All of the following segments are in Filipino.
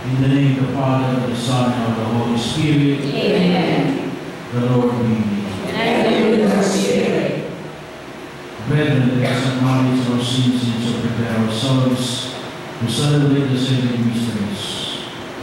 In the name of the Father, the Son, and of the Holy Spirit. Amen. The Lord be with you. And with your spirit. Brethren, let us acknowledge our sins and so prepare our souls to celebrate the sacred mysteries.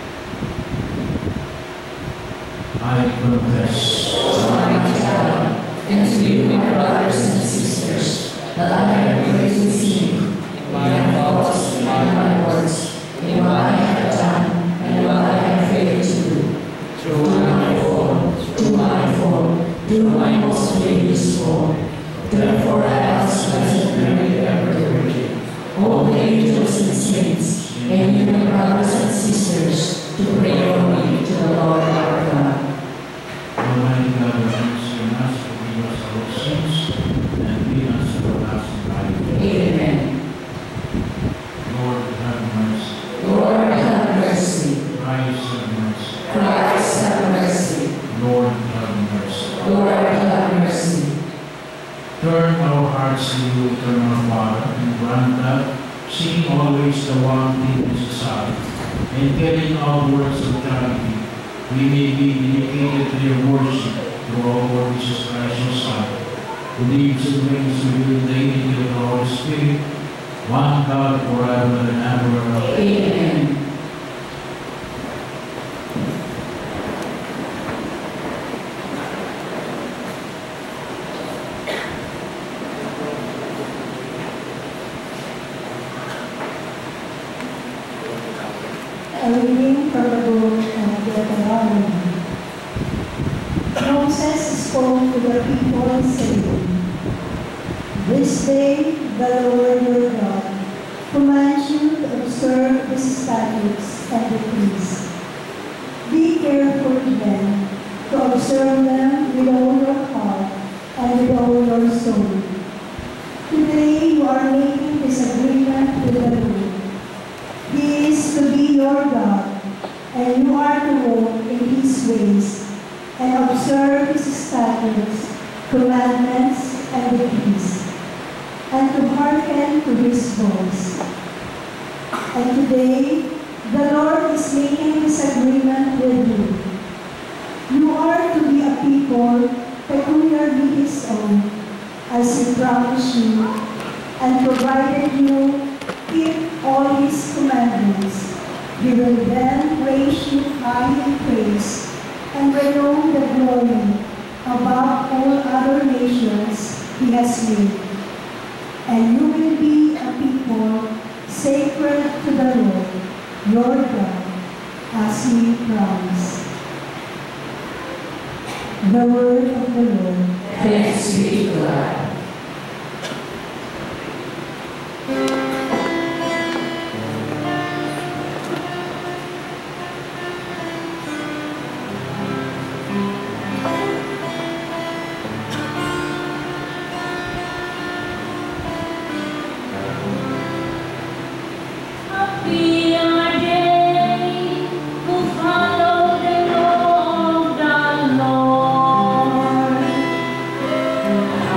I confess, Almighty God, and to you, my brothers and sisters, that I have greatly sinned in my thoughts and my words, in what I have done and what I have failed to do. Through my fault, through my most grievous fault. Therefore I ask Blessed Mary, ever Virgin, all the angels and saints, and you, my brothers and sisters, to pray for me to the Lord our God. Almighty God, who mercy on us, forgive us our sins, and lead us to everlasting life. Amen. Lord, have mercy. Lord, have mercy. Christ, have mercy. Christ, have mercy. Lord, have mercy. Lord, have mercy. Turn our hearts to you, eternal Father, and grant that, seeing always the one thing necessary, and telling our words of charity, we may be dedicated to your worship through our Lord Jesus Christ, your Son, who lives and reigns with you in the unity of the Holy Spirit, one God forever and ever. Amen. A reading from the book of Deuteronomy. Moses spoke to the people and said, "This day the Lord your God commands you to observe these statutes and decrees. Be careful then to observe them with all your heart and with all your soul. Today you are making this agreement with the Lord. He is to be your God, and you are to walk in His ways, and observe His statutes, commandments, and decrees, and to hearken to His voice. And today, the Lord is making this agreement with you. You are to be a people peculiarly His own, as He promised you, and provided you keep all His commandments. He will then raise you high in praise and renown the glory above all other nations He has made. And you will be a people sacred to the Lord, your God, as He promised." The word of the Lord. Thanks be to God. Lord.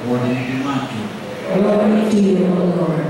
according to Matthew. Glory to you, O Lord.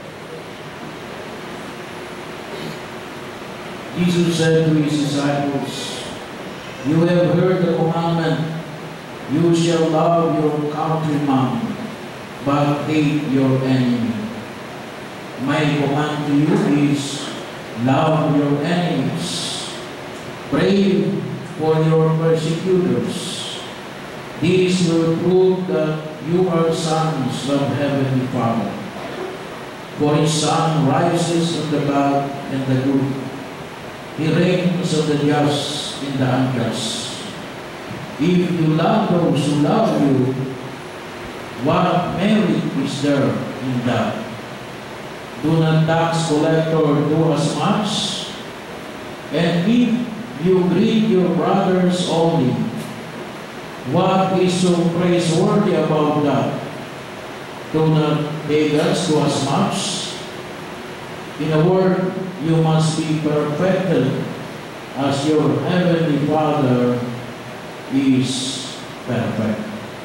Jesus said to his disciples, "You have heard the commandment, you shall love your countrymen, but hate your enemy. My command to you is, love your enemies. Pray for your persecutors. This will prove that you are sons of Heavenly Father. For his sun rises on the bad and the good. He reigns on the just and the unjust. If you love those who love you, what merit is there in that? Do not tax collector do as much? And if you greet your brothers only, what is so praiseworthy about that? Do not pagans do as much? In a word, you must be perfected as your Heavenly Father is perfect."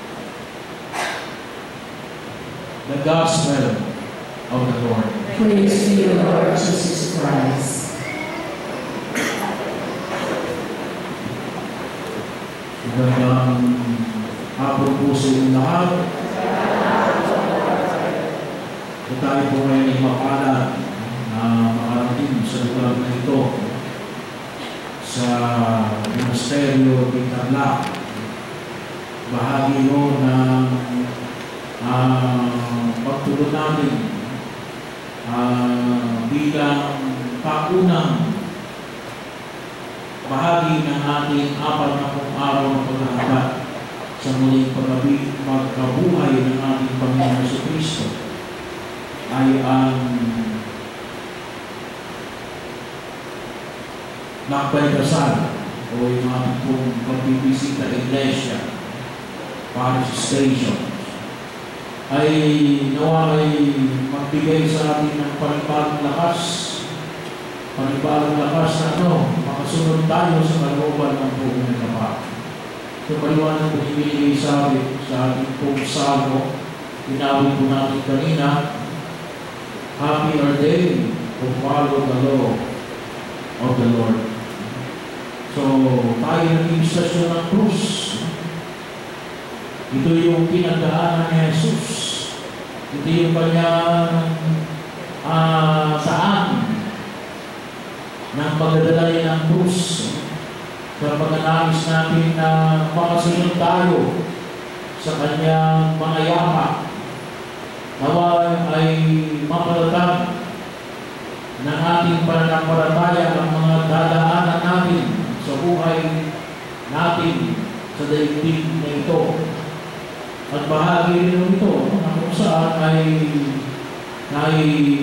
The Gospel of the Lord. Praise to you, Lord Jesus Christ. Magandang hapon po sa inyong lahat. Tayo po ngayon ay mapalad na makarating sa lugar na ito sa Monasteryo de Tarlac. Bahagi yun ng pagtulong natin bilang paunang bahagi ng ating 40 araw na paghahanda sa muling pagkabuhay ng ating Panginoon Jesucristo ay ang lakbay kasal o yung ating pong pagbibisita iglesia, parish station, ay nawa ay magbigay sa atin ng panibagong lakas na makasunod tayo sa kalooban ng buong ng Kapag. So, paliwanag po ibinigay sa ating pong salmo, inawit po natin kanina, happy are they who follow the law of the Lord. So, tayo naging istasyon ng krus. Ito yung pinagdaanan ni Jesus. Ito yung kanyang saan ng pagdadala ng krus. Sa pagkanamis natin na makasunod tayo sa kanyang mga yapak, nawa ay mapalatag ng ating pananampalataya ang mga dadaanan natin sa buhay natin sa daigdig na ito. At bahagi rin ito na kung saan ay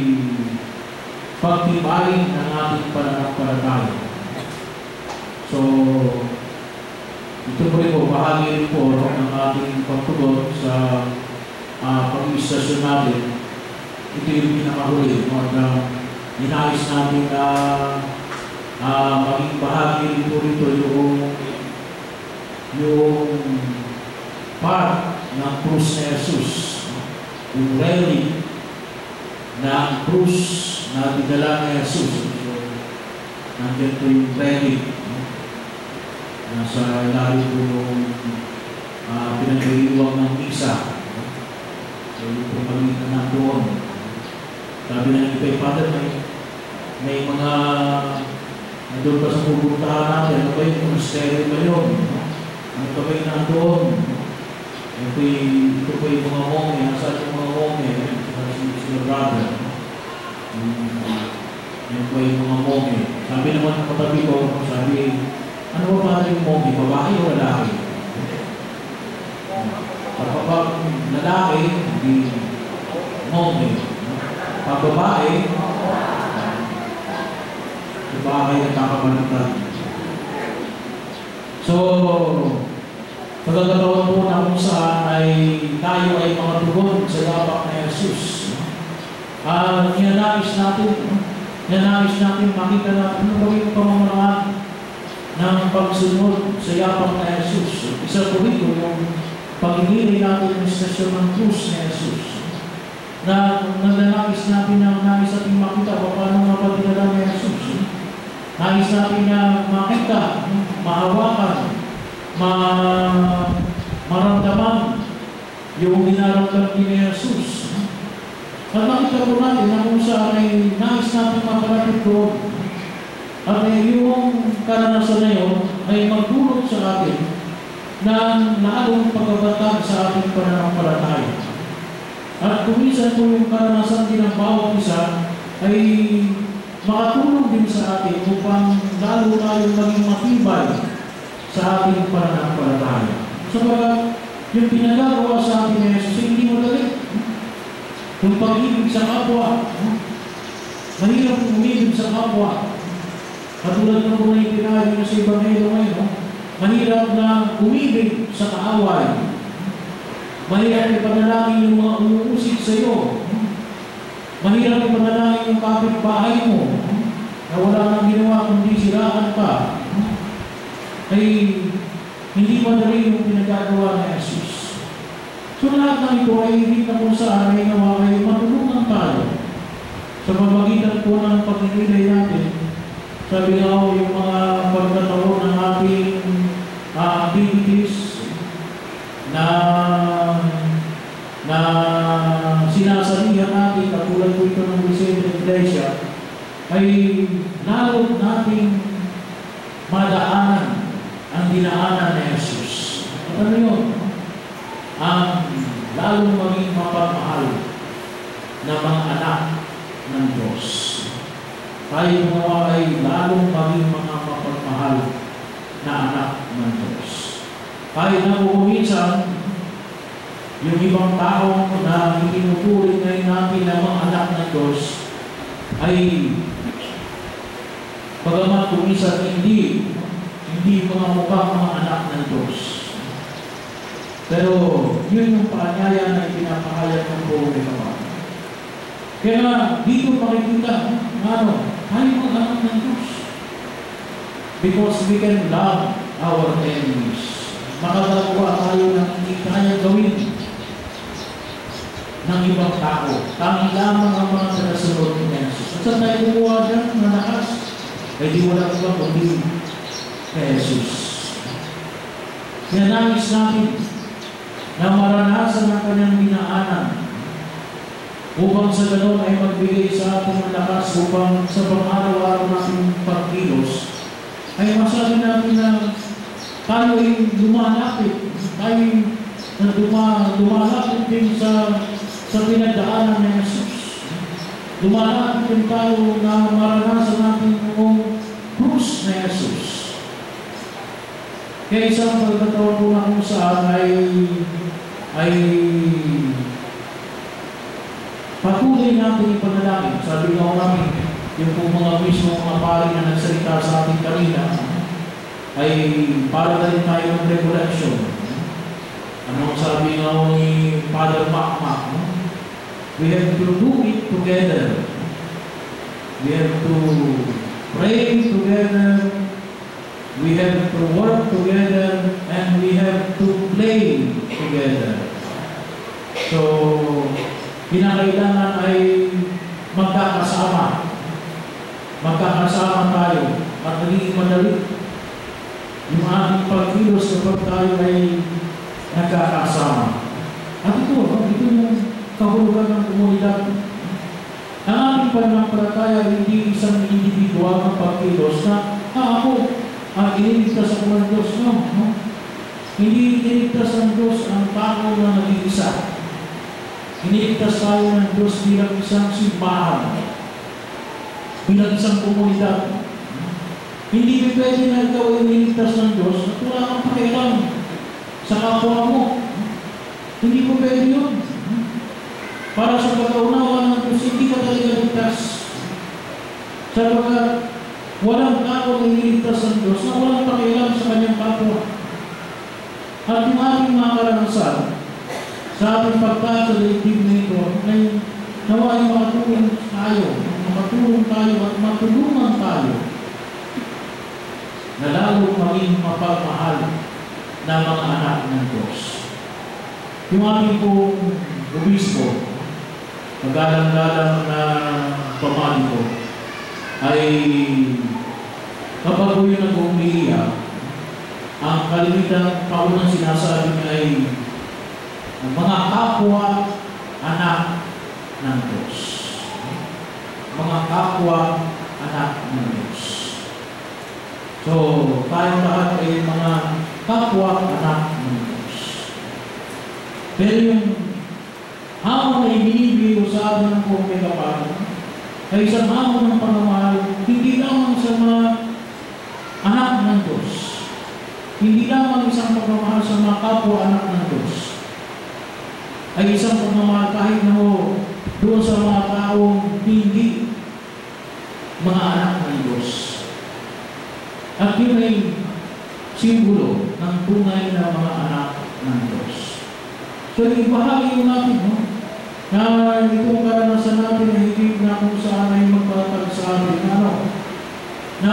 pagtibayin ng ating pananampalataya. So, ito po rin po, bahagi rin po ng ating pagtugon sa pag-istasyon natin. Ito yung pinakahuli. Ninais natin na maging bahagi rin po rito yung part ng krus na Jesus. Yung relic ng krus na dinala ni Jesus. So, nandiyan po yung relic. Nasa ilalim po yung pinag-iiwang ng misa. So, yung pumalitan na doon. Sabi na yung kay Father, may mga doon pa sa pupuntahan natin, ano ba yung monastery ba yun? Ano ba yung nandoon? Ito po yung mga monge, nasa yung mga monge, si brother. Yan po yung mga monge. Sabi naman ng katabi ko, sabi, ano ba yung monge? Babae o lalaki? Kapag lalaki, hindi monge. Pag babae ang kakabalitan. So, pagkakataon po na kung saan ay tayo ay mga tugon sa yapak na Jesus. Ninanais natin makita natin ano ba yung pamamaraan ng pagsunod sa yapak na Jesus. Isa po rito yung pag-ibigay natin ang istasyon ng krus ni Jesus. Na naglalakis natin na nais natin makita paano mapadinala ni Jesus. Nais natin na makita, mahawakan, maramdaman yung dinaramdam ni Jesus. At nakita po natin na kung saan ay nais natin makalapit doon. At yung karanasan na yun ay magdulot sa atin ng lalong pagkabatag sa ating pananampalataya. At kuminsan po yung karanasan din ng bawat isa ay makatulong din sa atin upang lalo tayong maging matibay sa ating pananampalataya. Sabagat yung pinagagawa sa atin ni Jesus, hindi madali. Yung pag-ibig sa kapwa, mahirap umibig sa kapwa. Katulad ng po na ipinahay na sa Ebanghelyo ngayon, mahirap na umibig sa kaaway. Mahirap ipanalangin yung mga umuusik sa iyo. Mahirap ipanalangin yung kapitbahay mo na wala nang ginawa kundi siraan ka. Ay hindi madali yung pinagagawa ni Jesus. So lahat ng ito ay hindi na kung saan ay nawa ay matulungan tayo sa pamagitan po ng pagninilay natin. Sabi nga yung mga pagkataon ng ating activities na sinasalihan natin, katulad po ito ng Vicente Iglesia, ay lalo nating madaanan ang dinaanan ni Jesus. Ano yun? Ang lalong maging mapagmahal na mga anak ng Diyos. Tayo mga ay lalong maging mga mapagmahal na anak ng Diyos. Kahit na po minsan, yung ibang tao na itinuturi ngayon natin na mga anak ng Diyos ay bagamat kuminsan hindi mga mukhang mga anak ng Diyos. Pero yun yung paanyaya na ipinapahayag ng buong ikaw. Kaya dito makikita tayo mga anak ng Diyos. Because we can love our enemies. Makagagawa tayo ng hindi kaya gawin ng ibang tao. Tanging lamang ang mga sinasunod ni Jesus. At saan tayo kumuha dyan na lakas? Ay di wala iba kundi kay Jesus. Kaya nais natin na maranasan ang kanyang dinaanan upang sa ganon ay magbigay sa ating ng lakas upang sa pang-araw-araw nating pagkilos ay masabi natin na tayo ay lumalapit, tayo na lumalapit din sa pinagdaanan ng Jesus. Lumalapit din tayo na maranasan natin yung krus na Jesus. Kaya isang pagkataon po na kung saan ay patuloy natin ipanalangin. Sabi nga namin, yung po mga mismo mga pari na nagsalita sa ating kanina, ay para na rin tayo ng recollection. Ano sabi nga ni Father Makmak, we have to do it together. We have to pray together. We have to work together. And we have to play together. So, kinakailangan ay magkakasama. Magkakasama tayo at naging madali yung ating pagkilos kapag tayo ay nagkakasama. At ito yung kahulugan ng komunidad. Ang ating pananampalataya hindi isang individual na pagkilos na ako iniligtas ako ng Diyos. No. Hindi iniligtas ng Diyos ang tao na nag-iisa. Iniligtas tayo ng Diyos bilang isang simbahan, bilang isang komunidad. Hindi pwede na ikaw ay iniligtas ng Diyos at wala kang pakialam sa kapwa mo. Hindi po pwede yun. Para sa pagkaunawa ng Diyos, hindi ka talaga ligtas. Sapagkat walang tao na iniligtas ng Diyos na walang pakialam sa kanyang kapwa. At yung ating mga karanasan sa ating pagkasa daigdig na ito ay nawa ay makatulong tayo at matulungan tayo na lalong maging mapagmahal na mga anak ng Diyos. Yung ating pong obispo, magalang-galang na pamali ko, ay kapag po yung nag-umiiyak, ang kalimitang paunang sinasabi niya ay mga kapwa anak ng Diyos. Mga kapwa anak ng Diyos. So, tayong lahat ay mga kapwa anak ng Diyos. Pero yung hamon na ibinibigay ko sa atin ng Kongre Kapatid ay isang hamon ng pagmamahal, hindi lamang sa mga anak ng Diyos. Hindi lamang isang pagmamahal sa mga kapwa anak ng Diyos. Ay isang pagmamahal kahit na doon sa mga taong hindi mga anak ng Diyos. At yun ay simbolo ng tunay na mga anak ng Diyos. So, ibahagi yun natin, no? Na itong karanasan natin na hindi na kung saan ay magpatag sa atin, na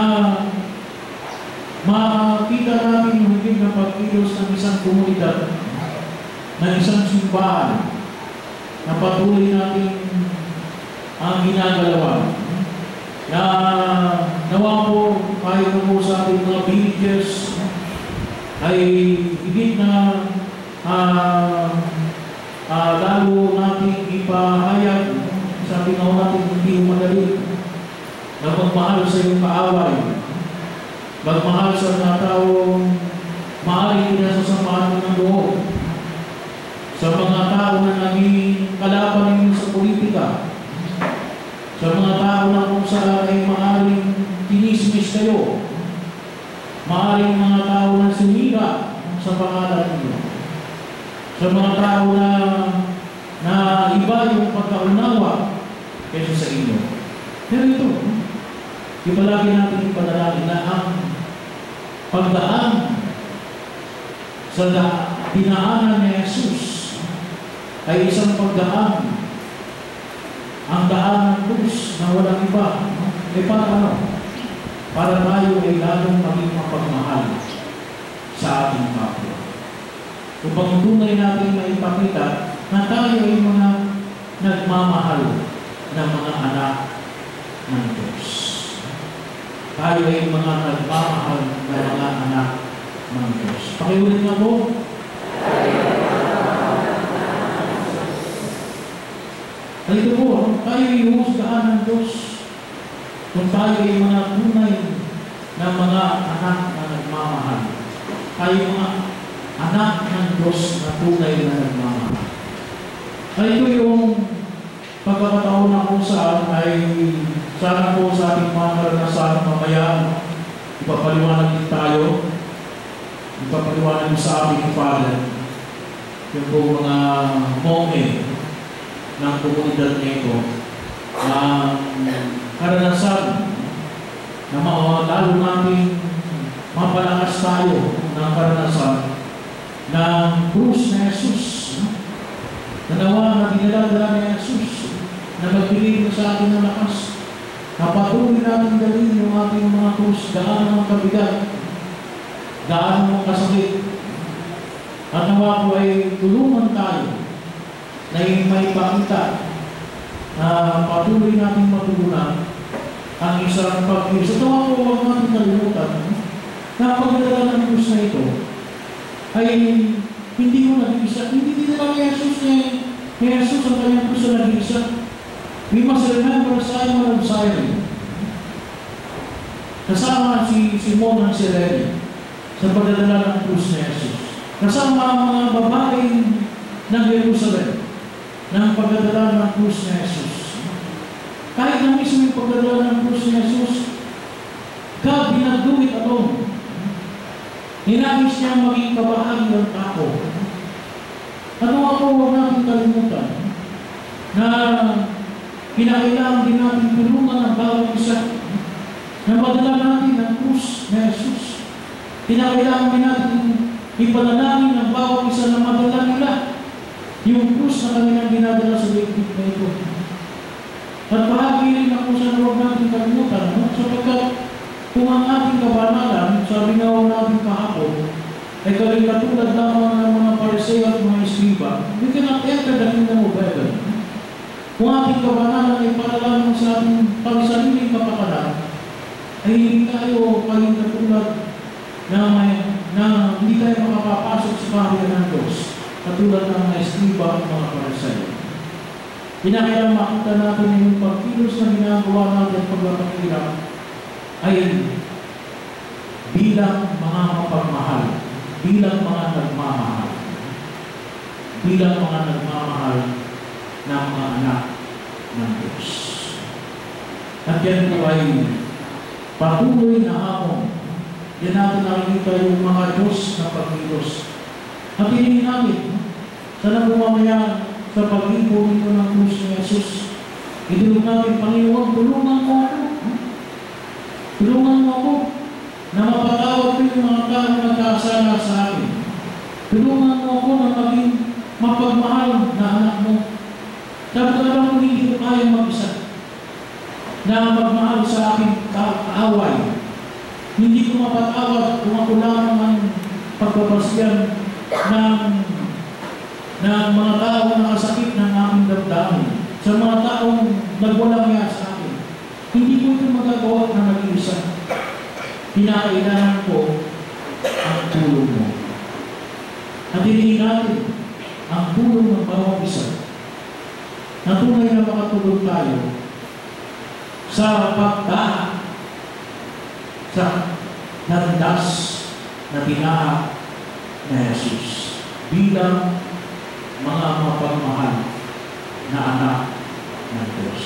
makita natin yung hindi na pagkilos ng isang komunidad, ng isang simbahan, na patuloy natin ang ginagalawan. Na nawa po, kahit na po sa ating mga villagers, ay higit na lalo natin ipahayag, sabi nga natin hindi madali, na magmahal sa iyong kaaway, magmahal sa mga taong maaaring pinasasamahan ng loob, sa mga tao na naging kalaban ninyo sa politika, sa mga tao na kung saan ay maaaring tinismis kayo, maaaring mga tao na sumira sa pangalan ninyo, sa mga tao na iba yung pagkaunawa kaysa sa inyo. Pero ito, yung palagi natin ipanalangin na ang pagdaan sa dinaanan ni Jesus ay isang pagdaan, ang daan ng krus na walang iba. Para ano? Para tayo ay lalong maging mapagmahal sa ating kapwa. Upang tunay natin maipakita na tayo ay mga nagmamahal na mga anak ng Diyos. Tayo ay mga nagmamahal na mga anak ng Diyos. Pakiulit nga po. Ito po, tayo ay huhusgahan ng Diyos kung tayo ay mga tunay na mga anak na nagmamahal. Tayo mga anak ng Diyos na tunay na nagmamahal. Ito yung pagkakataon na kung saan ay sana po sa ating mga karanasan mamaya ipapaliwanag din tayo, ipapaliwanag sa ating Father yung po mga monge ng komunidad nito ang karanasan na lalo natin mapalakas tayo ng karanasan ng krus na Jesus. Nanawa na dinadala ni Jesus na magpilin sa atin ng lakas. Napatuloy natin dalhin yung ating mga krus, gaano ang kabigat, gaano ang kasakit. At nawa po ay tulungan tayo na may pakita na patuloy natin matugunan ang isang pag-ibig. Sa tawa po, huwag natin kalimutan na pagdadala ng krus na ito ay hindi mo nag-isa. Hindi nila ni Jesus ang kanyang krus na nag-isa. We must remember Simon of Cyrene. Kasama si Simon ng Cyrene sa pagdadala ng krus ni Jesus. Kasama ang mga babaeng ng Jerusalem ng pagdadala ng krus ni Jesus. Kahit na mismo yung pagdadala ng krus ni Jesus, God did not do it alone. Hinagis niya maging kabahagi ng tao. Ano ako huwag natin kalimutan na kinakailangan din natin tulungan ang bawat isa na madala natin ang krus na Jesus. Kinakailangan din natin ipanalangin ang bawat isa na madala nila yung krus na kanilang dinadala sa ligid na ito. At bahagi rin ako sa huwag natin kalimutan, sapagkat kung ang ating kabanalan, sabi nga natin kahapon, ay katulad lamang ng mga Pariseo at mga Eskriba, we cannot enter the kingdom of heaven. Kung ating kabanalan ay para lamang sa ating pagsariling kapakanan, ay hindi tayo paging katulad na hindi tayo makapapasok sa kaharian ng Diyos, katulad ng mga Eskriba at mga Pariseo. Kinakailangan makita natin na yung pagkilos na ginagawa natin pagpapakirap ay bilang mga mapagmahal, bilang mga nagmamahal, bilang mga nagmamahal ng mga anak ng Diyos. At yan po ay patuloy na hamon. Yan natin nakikita yung mga Diyos na pagkilos. At hindi namin, sana po mamaya sa pag-ipo nito ng krus ni Jesus, idulog namin, Panginoon, tulungan mo ako. Tulungan mo ako na mapatawad ko yung mga tao na nagkasala sa akin. Tulungan mo ako na maging mapagmahal na anak mo. Dapat alam mo, hindi ko kaya mag-isa na magmahal sa aking kaaway. Hindi ko mapatawad kung ako lang ang pagpapasyan ng mga tao na nakasakit ng aking damdamin, sa mga taong nagwalang ya sa akin. Hindi ko ito magagawa na nag-iisa. Kinakailangan ko ang tulong mo. At hindi natin ang tulong ng bawang isa na tunay na makatulong tayo sa pagdahan sa landas na tinahak na Jesus bilang mga mapagmahal na anak ng Diyos.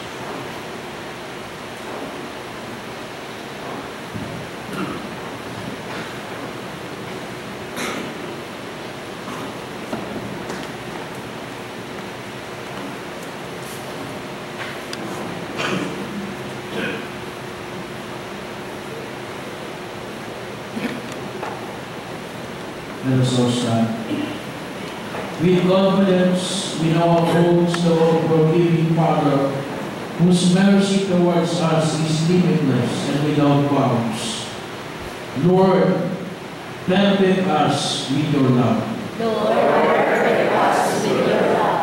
Let us all stand. With confidence, we now approach the forgiving Father, whose mercy towards us is limitless and without bounds. Lord, perfect us with your love. Lord, perfect us with your love.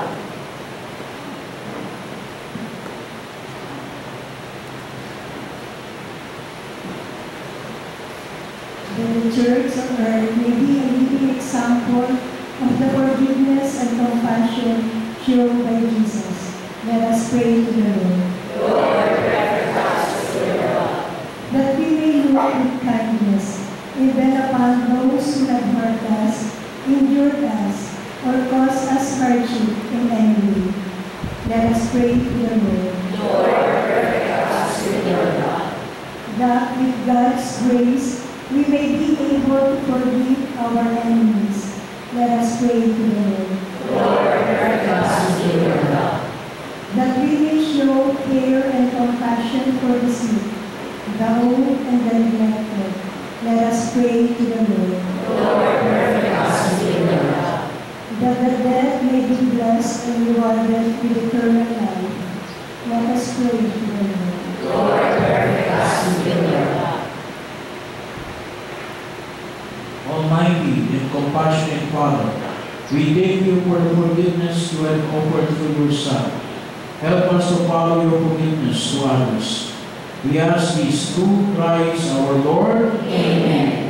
The Church on earth may be a living example of the forgiveness and compassion shown by Jesus. Let us pray to the Lord. Lord, perfect us with your love. That we may look with kindness even upon those who have hurt us, injured us, or caused us hardship in any way. Let us pray to the Lord. Lord, perfect us with your love. That with God's grace we may be able to forgive our enemies. Let us pray to the Lord. Lord, perfect us with your love. That we may show care and compassion for the sick, the old and the neglected. Let us pray to the Lord. Lord, perfect us with your love. That the dead may be blessed and rewarded with eternal life. Let us pray to the Lord. Lord, perfect us with your love. Almighty and compassionate Father, we thank you for the forgiveness you have offered through your Son. Help us to follow your forgiveness to others. We ask this through Christ our Lord. Amen.